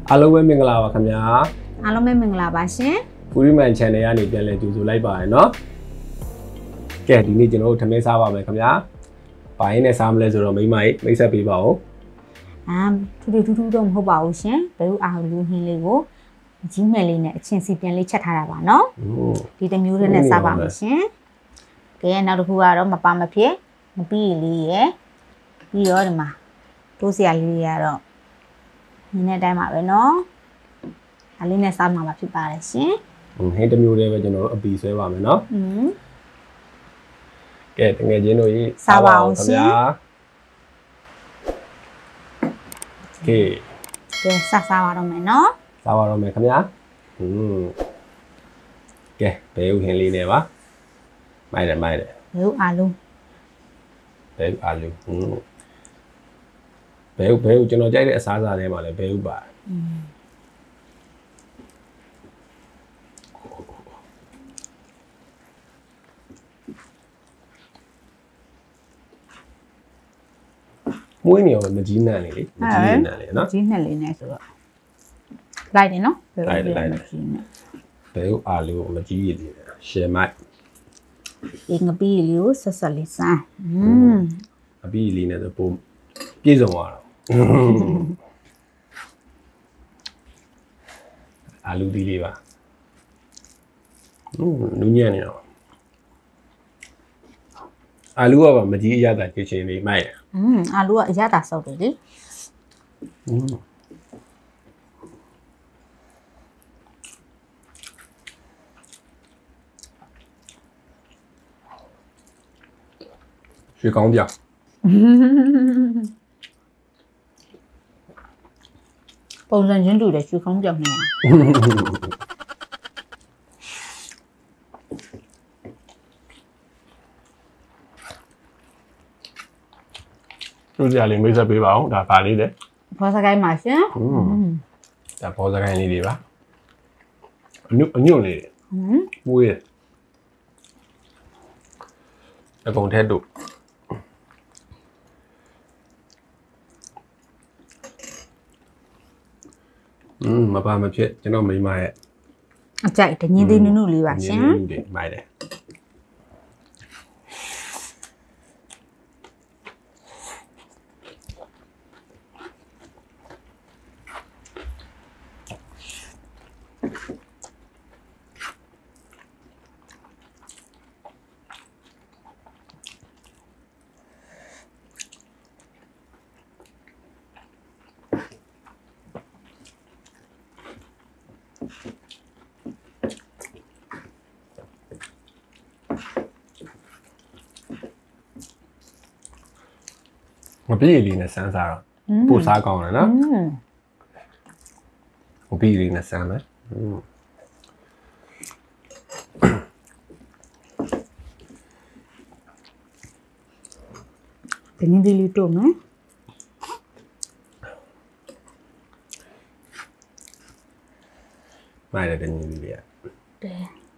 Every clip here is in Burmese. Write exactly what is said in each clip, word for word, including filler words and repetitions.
အားလုံးပဲမင်္ဂလာပါခင်ဗျာအားလုံးပဲမင်္ဂလာပါရှင်ပူရီမန် channel ကနေပြန်လည်ကြိုဆိုလိုက်ပါရနော်ကဲဒီနေ့ကျွန်တော်တို့ထမင်းစားပါမယ်ခင်ဗျာဘာရင်းနဲ့စားမလဲဆိုတော့မိမကြီးမိတ်ဆက်ပေးပါဦးအာထူထူထူးထူးတော့မဟုတ်ပါဘူးရှင်ဘယ်လိုအားလူဟင်းလေးကိုကြီးမဲ့လေးနဲ့အချင်းစီပြန်လေးချက်ထားတာပါနော်ဒီတစ်မျိုးလေးနဲ့စားပါမယ်ရှင်ကဲနောက်တစ်ခုကတော့မပါမဖြစ်မပြီးလေးရယ်ပြီးတော့ဒီမှာတိုးစရာလေးတွေကတော့ဒီနေ့တိုင်းပါပဲနော်ဒါလေးနဲ့စားမှာဖြစ်ပါတယ်ရှင်ဟင်းတစ်မျိုးလေးပဲကျွန်တော်တို့အပီဆွဲပါမယ်နော်อืมကဲတကယ်ချင်းတို့ကြီးစားပါအောင်ခင်ဗျာကဲကဲစားစားပါတော့မယ်နော်စားပါတော့မယ်ခင်ဗျာอืมကဲဘဲဥဟင်းလေးနဲ့ပါမိုက်တယ်မိုက်တယ်ဘဲဥအာလူဘဲဥအာလူอืมဘဲဥဘဲဥကျွန်တော်ကြိုက်တဲ့အစားအစာတွေမှာလည်းဘဲဥပါอืมမွေးနေရောမကြီးနံ့လေလေမကြီးနံ့လေနော်ကြီးနံ့လေးနဲ့ဆိုတော့လိုက်တယ်နော်လိုက်တယ်လိုက်တယ်ဘဲဥအာလူမကြီးရည်တယ်ရှယ်မိုက်ဒီငပီးလေးကိုဆက်ဆက်လေးစားอืมအပီးလေးနဲ့ဆိုပုံပြည့်စုံသွားတော့အာလူဒီလေးပါอืมနူးညံ့နေတော့အာလူကပါမကြီးအရသာချစ်ချင်းလေးမိုက်တယ်อืมအာလူကအရသာစောက်တယ်လေอืมရွှေကောင်းပြပုံစံချင်းတူတယ်ရွှေကောင်းပြနေတို့ကြလေးမိတ်ဆက်ပေးပါအောင်ဒါပါလေးလေဘောစကိုင်းပါရှင်อืมဒါဘောစကိုင်းလေးတွေပါအညွတ်အညွတ်လေးอืมမွေးတယ်အကုန်ထဲတို့อืมမပါမဖြစ်ကျွန်တော်မိမရဲ့အကြိုက်တညင်းသေးနုနုလေးပါရှင်နုနုလေးမိုက်တယ်မပြေးလေးနဲ့စမ်းစားတော့ပို့စားကောင်းတယ်နော်မပြေးလေးနဲ့စမ်းမယ်တညင်းသေးလေးတို့နော်မိုက်တယ်တညင်းလေးလေးတဲ့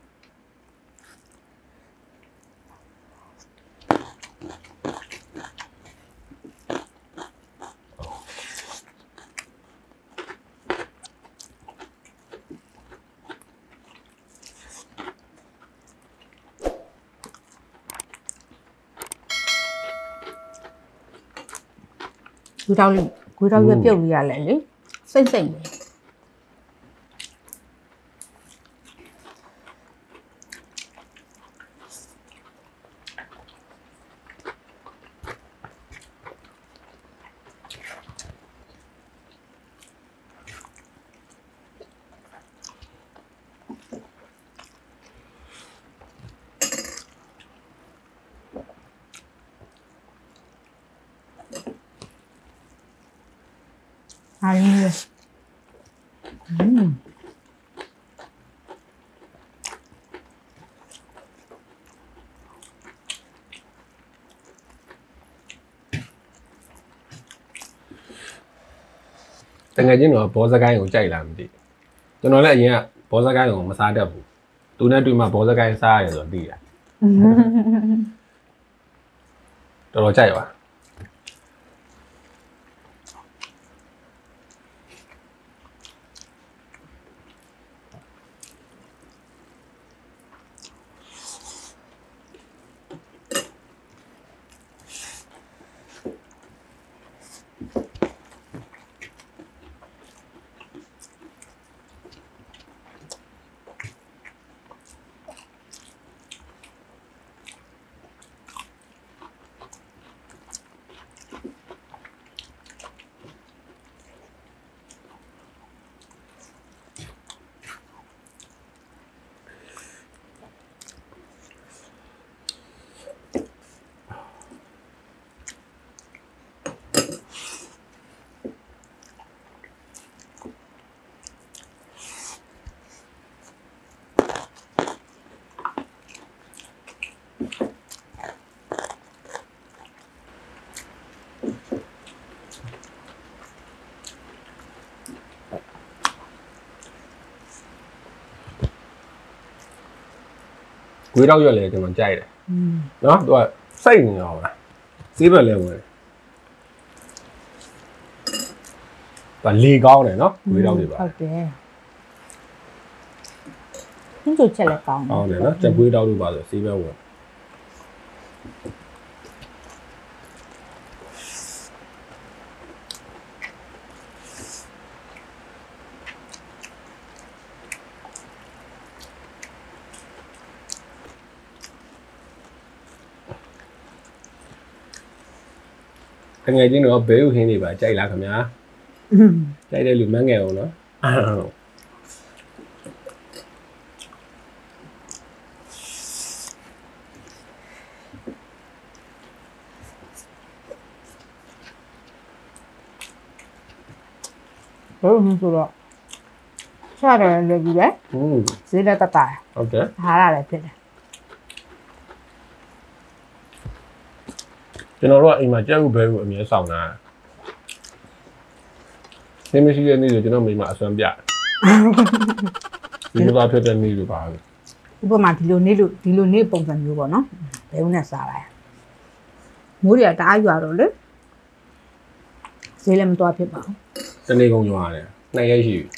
ဂူတောက်လေးဂူတောက်ရပြုတ်ရလဲလေစိတ်စိတ်အားရင်းอืมတကယ်ချင်းတော့ဘောစကိုင်းကိုကြိုက်လာမသိကျွန်တော်လည်းအရင်ကဘောစကိုင်းကိုမစားတတ်ဘူးသူနဲ့တွေ့မှဘောစကိုင်းစားရတယ်ဆိုတော့သိတာတော်တော်ကြိုက်ပါ ကကွေးတော့ရွက်လေကျွန်တော်ကြိုက်တယ်နော်သူကစိတ်နေအောင်လားစေးဘက်လဲဝင်တယ်လေကောင်းတယ်နော်ကွေးတော့တွေပါဟုတ်တယ်ဟင်းချိုချက်လည်းကောင်းတယ်ကောင်းတယ်နော်ချက်ကွေးတော့တွေပါဆိုစေးဘက်ဝင်တကယ်ချင်းတော့ဘဲဥခင်းနေပါကြိုက်လားခင်ဗျာကြိုက်တဲ့လူမငယ်အောင်နော်ဘဲဥခင်းဆိုတော့ရှားတယ်လည်းကြီးပဲဈေးလည်းတက်တာဟုတ်တယ်ဟာရတယ်ဖြစ်တယ်ကျွန်တော်တို့ကအိမ်မှာကြက်ဥဘဲဥအမြဲဆောင်တာနင်းမရှိတဲ့နေ့ဆိုကျွန်တော်မိမအစွမ်းပြဒီလိုပါဖြစ်တဲ့နေ့လိုပါပဲဥပမာဒီလိုနေ့လိုဒီလိုနေ့ပုံစံမျိုးပေါ့နော်ဘဲဥနဲ့စားလိုက်မိုးတွေကတအားရွာတော့လေဈေးလည်းမတော်ဖြစ်ပါဘူးတနေ့ကုန်ရွာတယ်နှစ်ရက်ရှိပြီ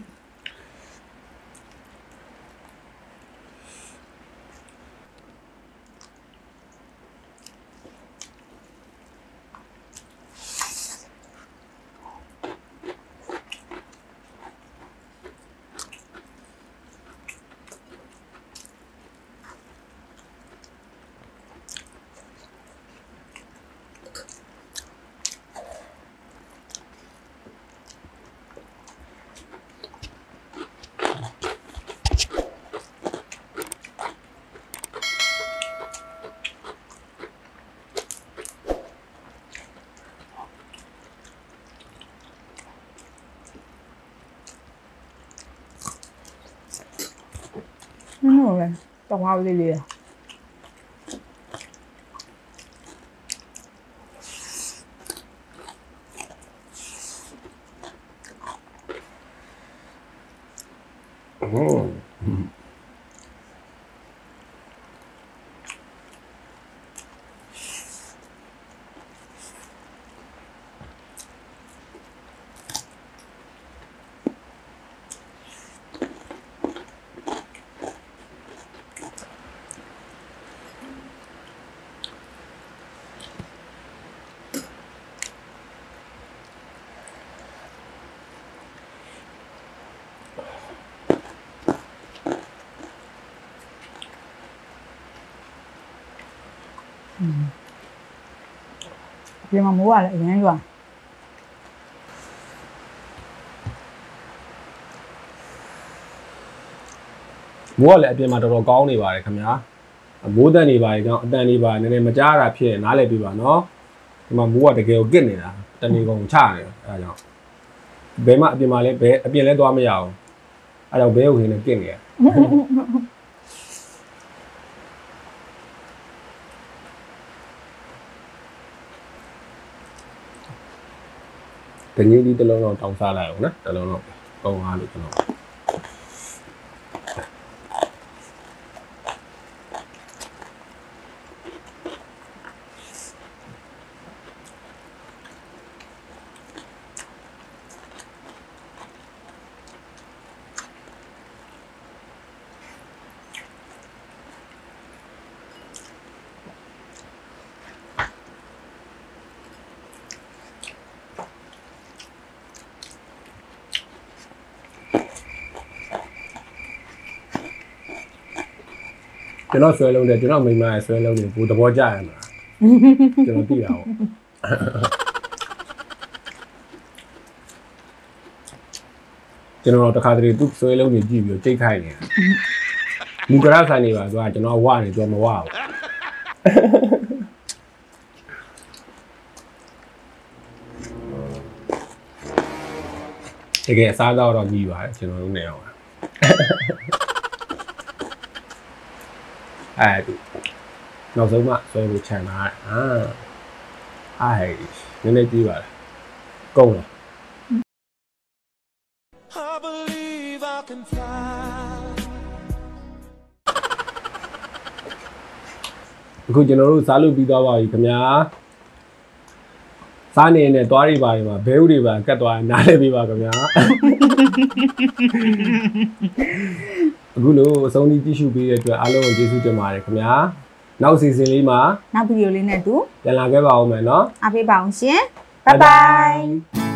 ဟုတ်တယ်တော့ဝါလေးလေးဒီမှာမိုးကလည်းအရင်ရွာမိုးကလည်းအပြင်မှာတော်တော်ကောင်းနေပါတယ်ခင်ဗျာမိုးတန်နေပါတယ်ကြောင့်အတန်နေပါနည်းနည်းမကြားတာဖြစ်နားလည်ပြပါနော်ဒီမှာမိုးကတကယ်ကိုကစ်နေတာတနေကုန်ချနေတယ်အဲဒါကြောင့်ဘယ်မှအပြင်မှာလည်းဘယ်အပြင်လည်းသွားမရအောင်အဲဒါဘဲကိုခင်းနေကစ်နေရတကယ်ဒီတလုံးတော့တောင်းစားလိုက်အောင်နော်တလုံးတော့ကောင်းသွားလို့ကျွန်တော်ကျွန်တော်ဆွဲလုံးတယ်ကျွန်တော်မိမရဲ့ဆွဲလုံးတယ်ဘူသဘောကျရမှာကျွန်တော်သိတာပေါ့ကျွန်တော်တခါတလေသူ့ဆွဲလုံးကြီးကြည့်ပြီးကြိတ်ခိုင်းနေတာလူကရဆိုင်နေပါဆိုတော့ကျွန်တော်ဝနေတော့မဝဘူးတကယ်အစားတော့တော့ကြီးပါတယ်ကျွန်တော်တို့နေအောင်အဲ့နောက်ဆုံးမှဆွဲဖို့ခြံထားတယ်အာအားဟဲ့နည်းနည်းကြည့်ပါလားကုန်လား I believe I can fly အခုကျွန်တော်တို့စားလို့ပြီးသွားပါပြီခင်ဗျာစားနေနဲ့တွားတွေပါတွေမှာဘဲဥတွေပါကတ်သွားနားလဲပြီးပါခင်ဗျာအခုလို့အဆုံးထိကြည့်ရှုပေးတဲ့အတွက်အားလုံးကိုကျေးဇူးတင်ပါတယ်ခင်ဗျာနောက်စီစဉ်လေးမှာနောက်ဗီဒီယိုလေးနဲ့တူပြန်လာခဲ့ပါဦးမယ်နော်အားပေးပါအောင်ရှင်ဘိုင်ဘိုင်